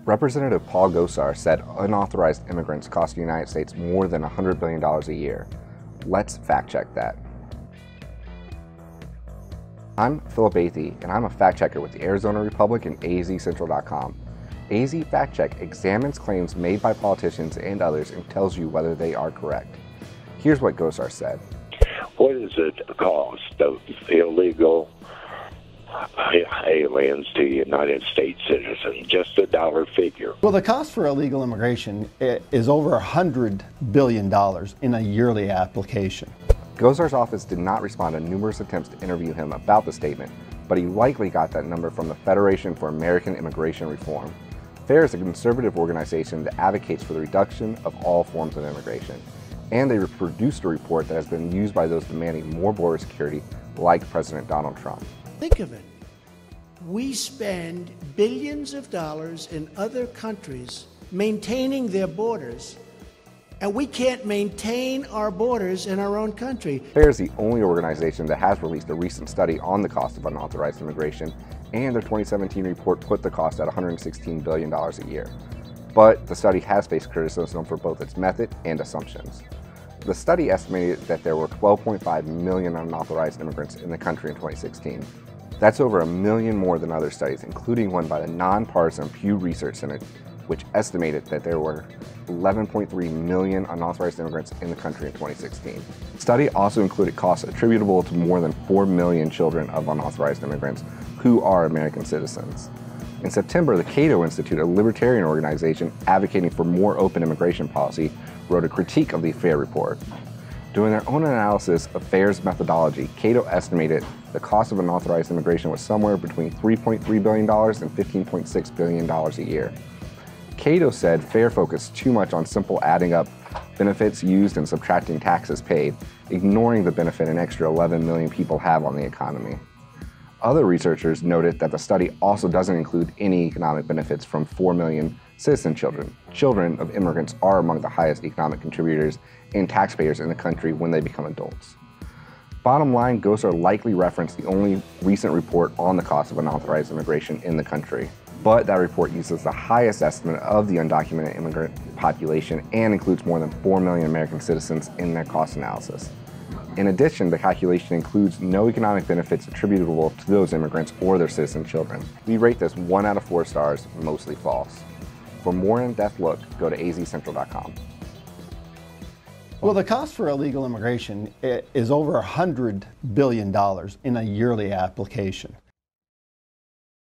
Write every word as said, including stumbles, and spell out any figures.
Representative Paul Gosar said unauthorized immigrants cost the United States more than one hundred billion dollars a year. Let's fact check that. I'm Philip Athey, and I'm a fact checker with the Arizona Republic and A Z central dot com. A Z Fact Check examines claims made by politicians and others and tells you whether they are correct. Here's what Gosar said. What does it cost of illegal aliens to United States citizens? Just a dollar figure. Well, the cost for illegal immigration is over one hundred billion dollars in a yearly application. Gosar's office did not respond to numerous attempts to interview him about the statement, but he likely got that number from the Federation for American Immigration Reform. FAIR is a conservative organization that advocates for the reduction of all forms of immigration, and they produced a report that has been used by those demanding more border security, like President Donald Trump. Think of it. We spend billions of dollars in other countries maintaining their borders, and we can't maintain our borders in our own country. FAIR is the only organization that has released a recent study on the cost of unauthorized immigration, and their twenty seventeen report put the cost at one hundred sixteen billion dollars a year. But the study has faced criticism for both its method and assumptions. The study estimated that there were twelve point five million unauthorized immigrants in the country in twenty sixteen. That's over a million more than other studies, including one by the nonpartisan Pew Research Center, which estimated that there were eleven point three million unauthorized immigrants in the country in twenty sixteen. The study also included costs attributable to more than four million children of unauthorized immigrants who are American citizens. In September, the Cato Institute, a libertarian organization advocating for more open immigration policy, wrote a critique of the FAIR report. Doing their own analysis of FAIR's methodology, Cato estimated the cost of unauthorized immigration was somewhere between three point three billion dollars and fifteen point six billion dollars a year. Cato said FAIR focused too much on simple adding up benefits used and subtracting taxes paid, ignoring the benefit an extra eleven million people have on the economy. Other researchers noted that the study also doesn't include any economic benefits from four million citizen children. Children of immigrants are among the highest economic contributors and taxpayers in the country when they become adults. Bottom line, Gosar likely referenced the only recent report on the cost of unauthorized immigration in the country. But that report uses the highest estimate of the undocumented immigrant population and includes more than four million American citizens in their cost analysis. In addition, the calculation includes no economic benefits attributable to those immigrants or their citizen children. We rate this one out of four stars, mostly false. For more in-depth look, go to A Z central dot com. Well, the cost for illegal immigration is over one hundred billion dollars in a yearly application.